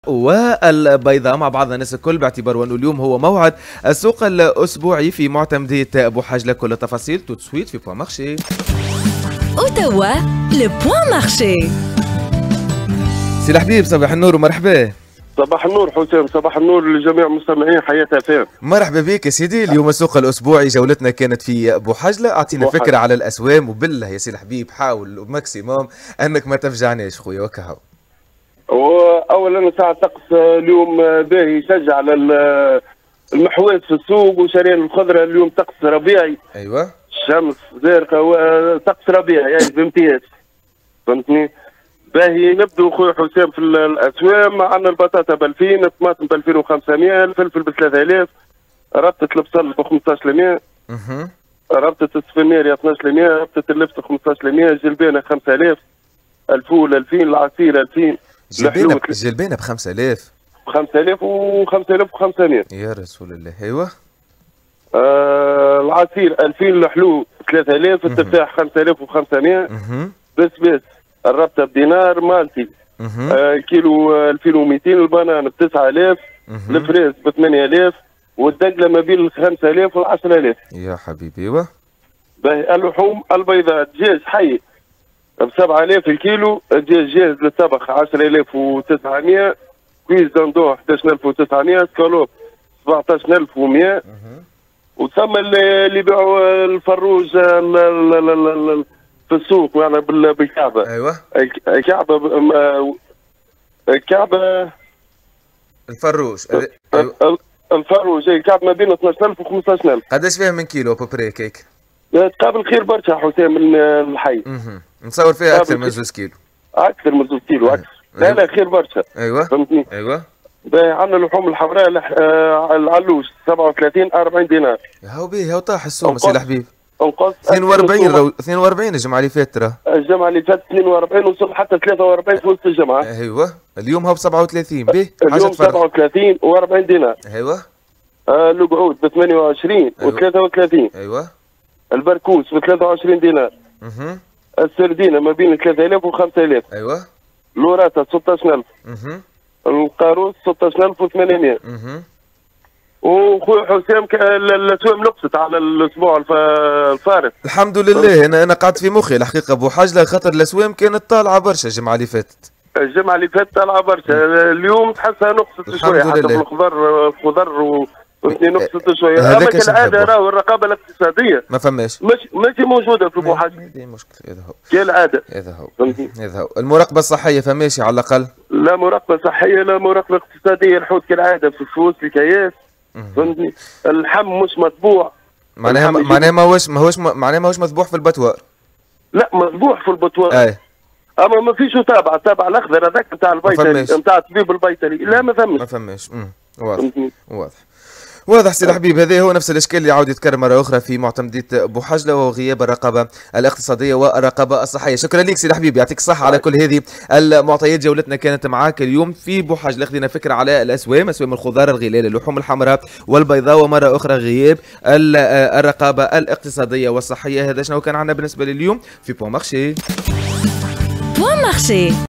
والبيضاء مع بعض الناس الكل، باعتبار أنه اليوم هو موعد السوق الأسبوعي في معتمدية بوحجلة. كل التفاصيل توت سويت في بوان مارشي. وتوا لو بوان مارشي. سي الحبيب صباح النور ومرحبا. صباح النور حسام، صباح النور لجميع مستمعين حياة فام. مرحبا بك يا سيدي. اليوم السوق الاسبوعي جولتنا كانت في بوحجلة، اعطينا فكرة على الاسوام، وبالله يا سي الحبيب حاول ماكسيموم انك ما تفجعناش خويا وكهو. اولا ساعة طقس اليوم باهي، يشجع على المحواز في السوق وشريان الخضرة. اليوم طقس ربيعي. ايوه الشمس زارقة وطقس ربيعي يعني بامتياز، فهمتني. باهي نبدو خويا حسام في الاسوام. عندنا البطاطا ب 2000، الطماطم ب 2500، الفلفل ب 3000، ربطة البصل ب 1500، ربطة السفناري 1200، ربطة اللفت 1500، جلبانة 5000، الفول 2000، العصير 2000. جلبانة ب 5000 5000 و 5500 يا رسول الله. ايوه العصير 2000، الحلو 3000، التفاح 5500، بسبس الربطة بدينار مالتي كيلو 2200، البنان ب 9000، الفريز ب 8000، والدقلة ما بين 5000 و 10000 يا حبيبي. ايوه باهي. اللحوم البيضاء دجاج حي ب 7000 الكيلو، دجاج جاهز للطبخ 10900، كويس دندون 11900، سكالوب 17100، وثم اللي يبيعوا الفروج في السوق يعني بالكعبة. ايوه الكعبة الفروج. أيوة. الفروج الكعبة ما بين 12000 و 15000. قداش فيها من كيلو بوبري كيك؟ تقابل خير برشا حسام من الحي. نتصور فيها اكثر من 2 كيلو. اكثر من 2 كيلو اكثر. لا خير برشا. ايوه فهمتني. ايوه عندنا اللحوم الحمراء العلوش 37 40 دينار. يا هو بيه هو طاح السوم سي الحبيب. انقص 42 الجمعة اللي فاتت ترى. الجمعة اللي فاتت 42 وصل حتى 43 في وسط الجمعة. ايوه اليوم هو ب 37 به. اليوم 37 و40 دينار. ايوه القعود ب 28 و 33. ايوه البركوس ب 23 دينار. السردينة ما بين 3000 و 5000. ايوه لوراسا 16000. القاروس 16800. وخويا حسام الاسواق نقصت على الاسبوع الفارط. الحمد لله. انا قعدت في مخي الحقيقه بوحجلة خاطر الاسواق كانت طالعه برشا الجمعه اللي فاتت. الجمعه اللي فاتت طالعه برشا. اليوم تحسها نقصت شويه حتى في الخضر نقصت شويه. اما كالعاده راهو الرقابه الاقتصاديه ما فماش ماشي موجوده في بوحجلة. هذه مشكله. هذا هو كالعاده. هذا هو المراقبه الصحيه فماشي على الاقل. لا مراقبه صحيه لا مراقبه اقتصاديه. الحوت كالعاده في الفلوس الكياس، فهمتني. اللحم مش مطبوع. معناها ماهوش مذبوح في البتوار. لا مذبوح في البتوار. اما ما فيش تابع الاخضر هذاك نتاع البيطري نتاع الطبيب البيطري. لا ما فماش. واضح سي الحبيب. هذا هو نفس الاشكال اللي يعود يتكرر مره اخرى في معتمديه بوحجلة، وهو غياب الرقابه الاقتصاديه والرقابه الصحيه. شكرا لك سي الحبيب، يعطيك الصحه على كل هذه المعطيات. جولتنا كانت معاك اليوم في بوحجلة، خذينا فكره على الاسوام، اسوام الخضار الغلال اللحوم الحمراء والبيضاء، ومره اخرى غياب الرقابه الاقتصاديه والصحيه. هذا شنو كان عندنا بالنسبه لليوم في بوان مارشي.